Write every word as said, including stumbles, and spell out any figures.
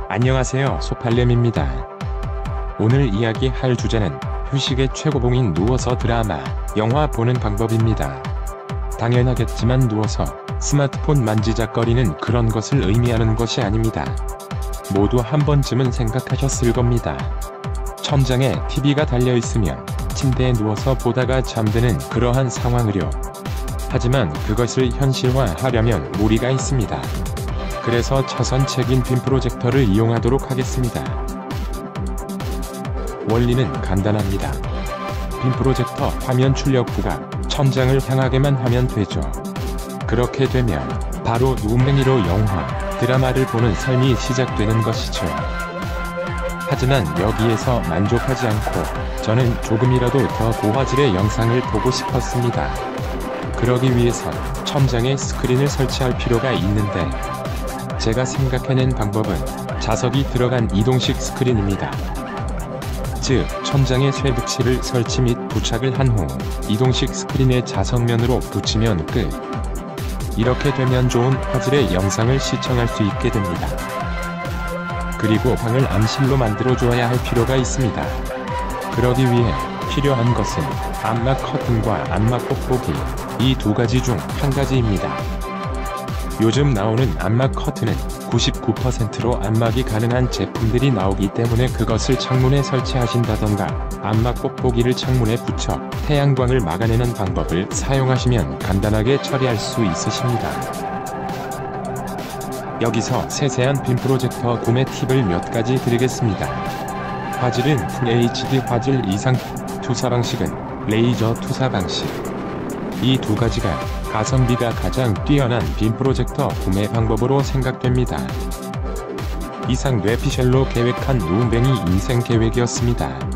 안녕하세요, 소팔렘입니다. 오늘 이야기할 주제는 휴식의 최고봉인 누워서 드라마, 영화 보는 방법입니다. 당연하겠지만 누워서 스마트폰 만지작거리는 그런 것을 의미하는 것이 아닙니다. 모두 한 번쯤은 생각하셨을 겁니다. 천장에 티비가 달려있으면 침대에 누워서 보다가 잠드는 그러한 상황을요. 하지만 그것을 현실화하려면 무리가 있습니다. 그래서 차선책인 빔 프로젝터를 이용하도록 하겠습니다. 원리는 간단합니다. 빔 프로젝터 화면 출력부가 천장을 향하게만 하면 되죠. 그렇게 되면 바로 누움행위로 영화, 드라마를 보는 삶이 시작되는 것이죠. 하지만 여기에서 만족하지 않고 저는 조금이라도 더 고화질의 영상을 보고 싶었습니다. 그러기 위해선 천장에 스크린을 설치할 필요가 있는데 제가 생각해낸 방법은 자석이 들어간 이동식 스크린입니다. 즉, 천장에 쇠붙이를 설치 및 부착을 한 후 이동식 스크린의 자석면으로 붙이면 끝. 이렇게 되면 좋은 화질의 영상을 시청할 수 있게 됩니다. 그리고 방을 암실로 만들어줘야 할 필요가 있습니다. 그러기 위해 필요한 것은 암막 커튼과 암막 뽁뽁이, 이 두 가지 중 한 가지입니다. 요즘 나오는 암막 커튼은 구십구 퍼센트로 암막이 가능한 제품들이 나오기 때문에 그것을 창문에 설치하신다던가 암막 뽁뽁이를 창문에 붙여 태양광을 막아내는 방법을 사용하시면 간단하게 처리할 수 있으십니다. 여기서 세세한 빔 프로젝터 구매 팁을 몇 가지 드리겠습니다. 화질은 풀 에이치디 화질 이상, 투사 방식은 레이저 투사 방식. 이 두 가지가 가성비가 가장 뛰어난 빔 프로젝터 구매 방법으로 생각됩니다. 이상 뇌피셜로 계획한 누움뱅이 인생 계획이었습니다.